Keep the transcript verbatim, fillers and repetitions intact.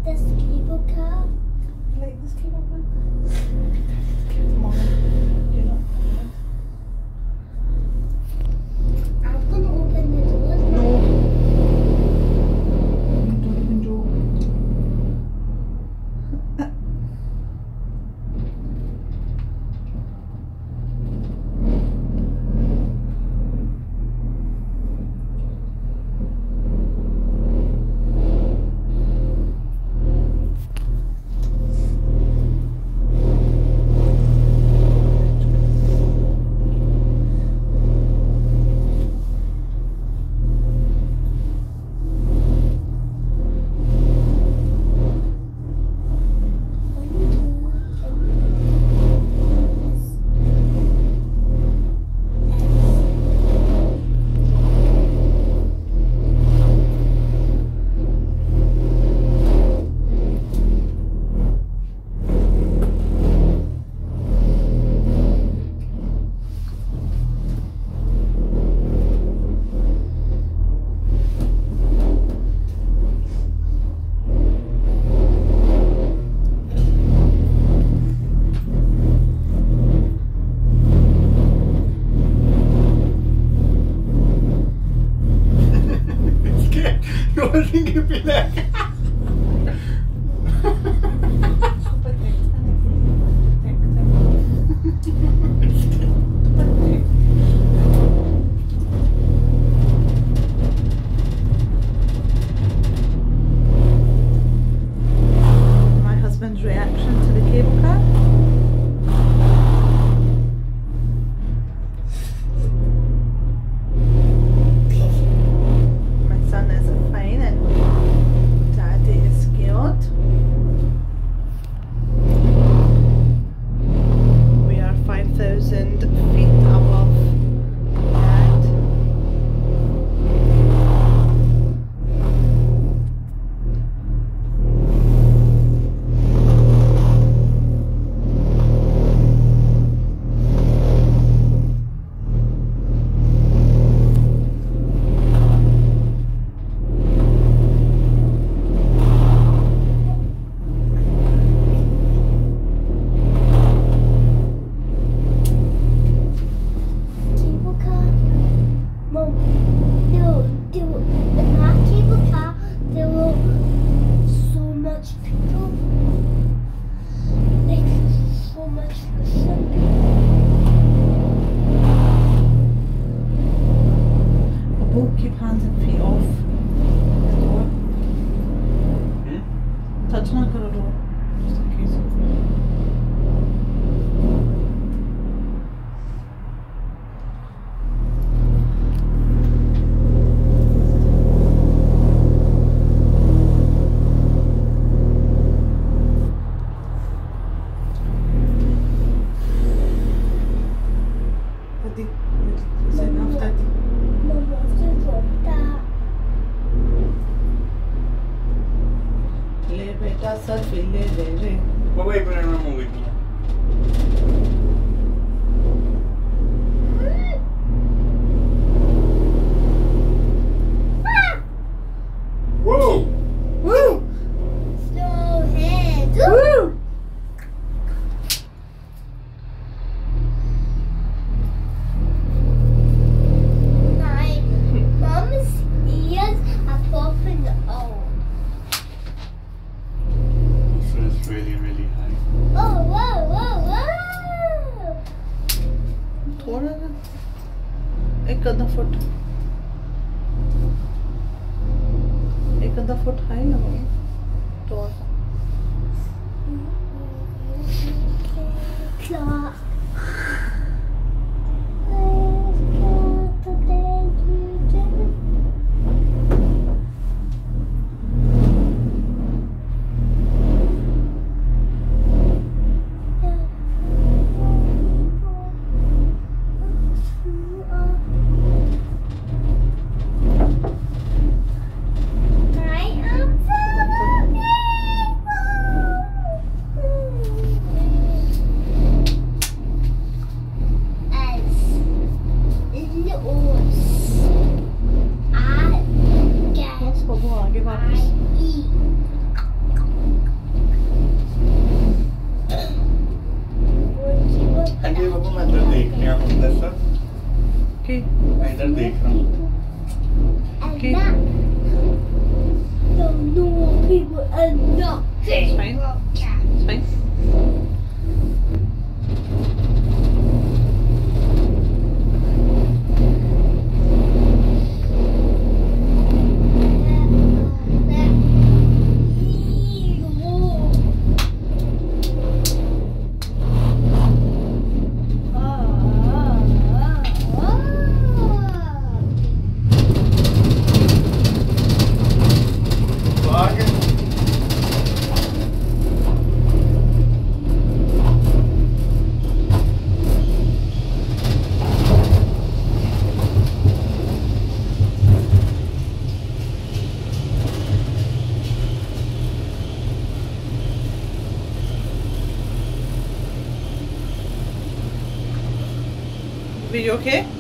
this cable car. You like this cable car? Come on. You know. I'm gonna open the door. No. Don't even joke. I think you'd be like. My husband's reaction to the cable car. My son is fine and daddy is scared. We are five thousand feet above that. Cable car. Mom, there were, there were, in that cable car, there were so much people. Like, so much people. Abu, keep hands and feet off the door. Hmm? Touch not the door, just in case. Daddy, is enough, Daddy? Mom wants to drop that. ले बेटा selfie ले ले रे. Wait, but I don't know with me. Whoa! Woo! Slow hands. Woo! My mom's ears are popping out. This is really, really high. Oh, whoa, whoa, whoa. थोड़ा ना एक आधा foot एक आधा फुट हाई लगाओ थोड़ा सा. Claw. बस बबू आगे वापस. क्या होता है सर? Okay. मैं इधर देख रहा हूँ. And Okay. that the normal people and nothing. It's fine. It's fine. तो आगे. Are you okay?